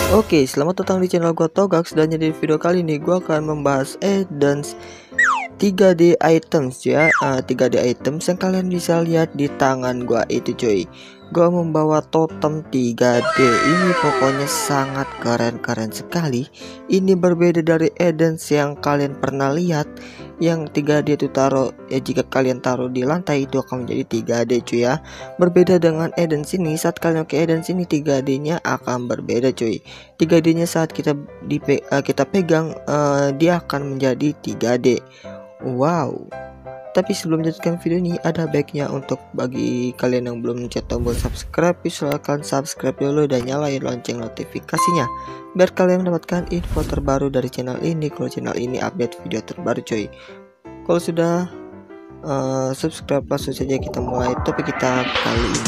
Oke, selamat datang di channel gua Togax, dan di video kali ini gua akan membahas add-ons 3D items ya. 3D items yang kalian bisa lihat di tangan gua itu cuy. Gua membawa totem 3D. Ini pokoknya sangat keren sekali. Ini berbeda dari add-ons yang kalian pernah lihat, yang 3D itu taruh ya, jika kalian taruh di lantai itu akan menjadi 3D cuy ya. Berbeda dengan add-ons ini, saat kalian pakai add-ons ini 3D nya akan berbeda cuy. 3D nya saat kita pegang dia akan menjadi 3D. Wow. Tapi sebelum melanjutkan video ini, ada baiknya untuk bagi kalian yang belum mencet tombol subscribe, silahkan subscribe dulu dan nyalain lonceng notifikasinya biar kalian mendapatkan info terbaru dari channel ini kalau channel ini update video terbaru coy. Kalau sudah subscribe, langsung saja kita mulai topik kita kali ini.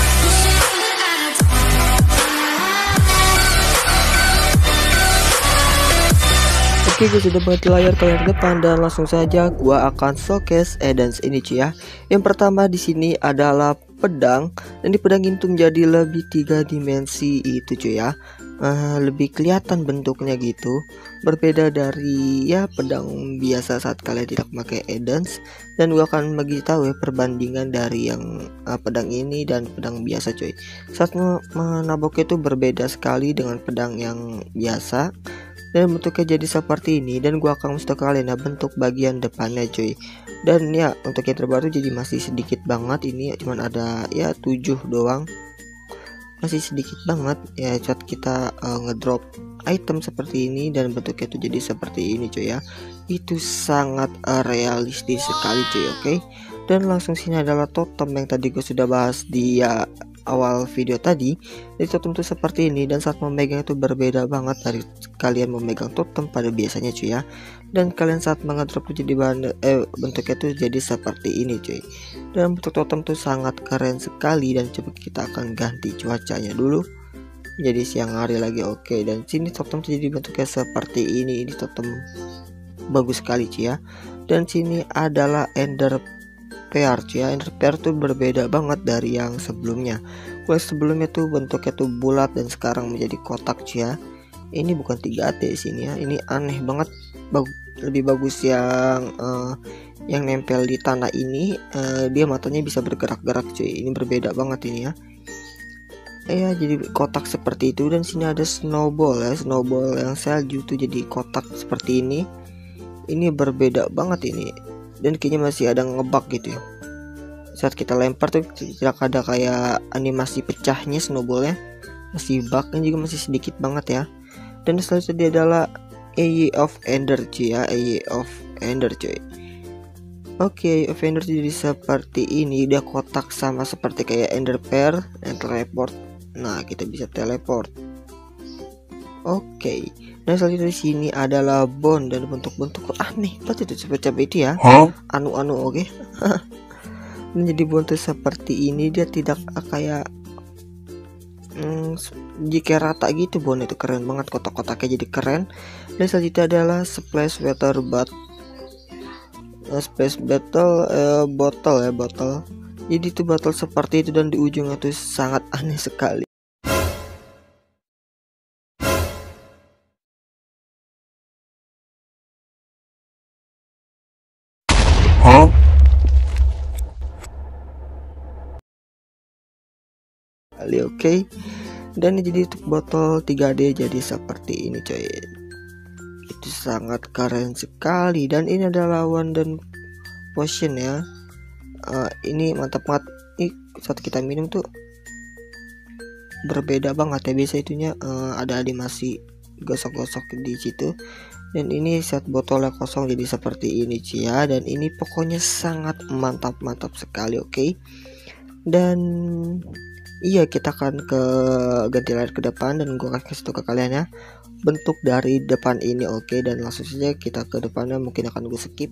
Oke, gue sudah buat layar kalian ke depan dan langsung saja gua akan showcase add-ons ini cuy ya. Yang pertama di sini adalah pedang, dan di pedang itu menjadi lebih 3 dimensi itu cuy ya. Lebih kelihatan bentuknya gitu. Berbeda dari ya pedang biasa saat kalian tidak memakai add-ons, dan gua akan bagi tahu ya perbandingan dari yang pedang ini dan pedang biasa cuy. Saat menabok itu berbeda sekali dengan pedang yang biasa. Dan bentuknya jadi seperti ini, dan gua akan kasih kalian ya bentuk bagian depannya cuy. Dan ya untuk yang terbaru jadi masih sedikit banget, ini cuman ada ya 7 doang, masih sedikit banget ya saat kita ngedrop item seperti ini, dan bentuknya itu jadi seperti ini cuy ya. Itu sangat realistis sekali cuy. Oke, dan langsung sini adalah totem yang tadi gue sudah bahas di awal video tadi. Jadi totem itu seperti ini, dan saat memegang itu berbeda banget dari kalian memegang totem pada biasanya cuy ya. Dan kalian saat mengedrop jadi bahan bentuknya itu jadi seperti ini cuy. Dan bentuk totem itu sangat keren sekali, dan coba kita akan ganti cuacanya dulu jadi siang hari lagi. Oke, dan sini totem jadi bentuknya seperti ini totem bagus sekali cuy ya. Dan sini adalah ender pear cuy ya. Ender pear tuh berbeda banget dari yang sebelumnya. Kalau sebelumnya tuh bentuknya tuh bulat dan sekarang menjadi kotak cuy ya. Ini bukan 3D sini ya. Ini aneh banget. Lebih bagus yang nempel di tanah ini. Dia matanya bisa bergerak-gerak cuy. Ini berbeda banget ini ya. Ya jadi kotak seperti itu. Dan sini ada snowball ya. Snowball yang salju tuh jadi kotak seperti ini. Ini berbeda banget ini. Dan kayaknya masih ada ngebug gitu ya. Saat kita lempar tuh tidak ada kayak animasi pecahnya snowballnya, masih bugnya juga masih sedikit banget ya. Dan selanjutnya adalah Eye of Ender cuy ya. Eye of Ender cuy. Oke, of Ender jadi seperti ini. Dia kotak sama seperti kayak Ender Pearl yang teleport. Nah, kita bisa teleport. Oke. Nah, selanjutnya di sini adalah bone, dan bentuk-bentuk aneh banget itu seperti itu ya. Anu oke. Menjadi bone tuh seperti ini, dia tidak kayak jika rata gitu. Bone itu keren banget, kotak-kotaknya jadi keren. Dan selanjutnya adalah splash water bottle ya, bottle. Jadi itu bottle seperti itu, dan di ujungnya tuh sangat aneh sekali. Oke, dan jadi untuk botol 3D jadi seperti ini coy. Itu sangat keren sekali, dan ini adalah Wonder Potion ya. Ini mantap banget. Ini saat kita minum tuh berbeda banget ya. Biasa itunya ada animasi gosok-gosok di situ, dan ini saat botolnya kosong jadi seperti ini cuy ya. Dan ini pokoknya sangat mantap sekali. Oke, dan iya, kita akan ke ganti layar ke depan, dan gue kasih tahu ke kalian ya bentuk dari depan ini. Oke, dan langsung saja kita ke depannya, mungkin akan gue skip.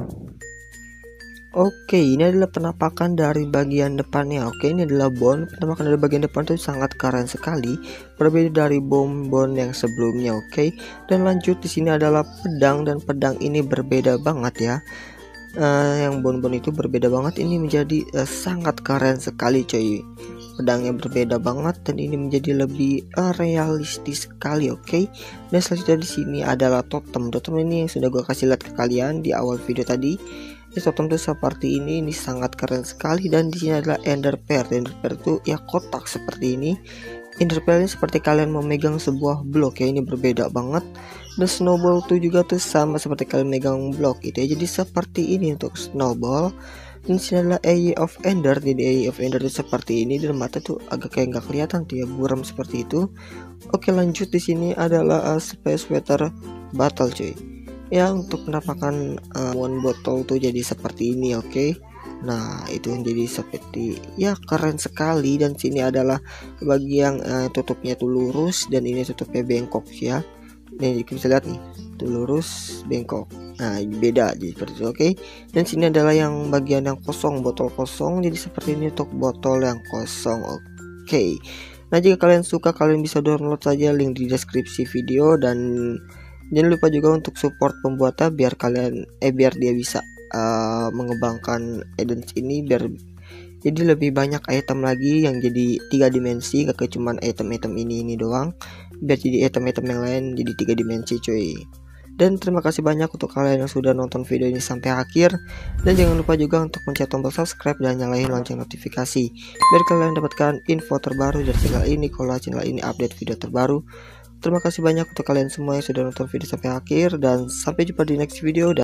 Oke, ini adalah penampakan dari bagian depannya. Oke, ini adalah bone. Penampakan dari bagian depan itu sangat keren sekali, berbeda dari bone yang sebelumnya. Oke, dan lanjut di sini adalah pedang, dan pedang ini berbeda banget ya. Yang bone itu berbeda banget. Ini menjadi sangat keren sekali coy. pedang yang berbeda banget dan ini menjadi lebih realistis sekali. Oke. Dan selanjutnya di sini adalah totem. Totem ini yang sudah gue kasih lihat ke kalian di awal video tadi. Totem tuh seperti ini sangat keren sekali. Dan di sini adalah ender pearl. Ender pearl itu ya kotak seperti ini. Ender pearl ini seperti kalian memegang sebuah blok ya, ini berbeda banget. Dan snowball tuh juga tuh sama seperti kalian megang blok itu ya. Jadi seperti ini untuk snowball. Dan sini adalah Eye of Ender. Jadi Eye of Ender itu seperti ini dan mata tuh agak kayak nggak kelihatan tuh ya, buram seperti itu. Oke, lanjut di sini adalah Space Weather Battle cuy. Ya, untuk penampakan one bottle tuh jadi seperti ini. Oke. Nah, itu jadi seperti ya keren sekali. Dan sini adalah bagian tutupnya tuh lurus dan ini tutupnya bengkok ya. Nih kita bisa lihat nih, tuh lurus bengkok. Nah, beda jadi seperti itu. Oke. Dan sini adalah yang bagian yang kosong, botol kosong. Jadi seperti ini untuk botol yang kosong. Oke. Nah, jika kalian suka kalian bisa download saja link di deskripsi video. Dan jangan lupa juga untuk support pembuatnya biar kalian biar dia bisa mengembangkan Addons ini biar jadi lebih banyak item lagi yang jadi 3 dimensi, gak cuman item-item ini doang, biar jadi item-item yang lain jadi 3 dimensi cuy. Dan terima kasih banyak untuk kalian yang sudah nonton video ini sampai akhir. Dan jangan lupa juga untuk pencet tombol subscribe dan nyalain lonceng notifikasi biar kalian dapatkan info terbaru dari channel ini kalau channel ini update video terbaru. Terima kasih banyak untuk kalian semua yang sudah nonton video sampai akhir dan sampai jumpa di next video.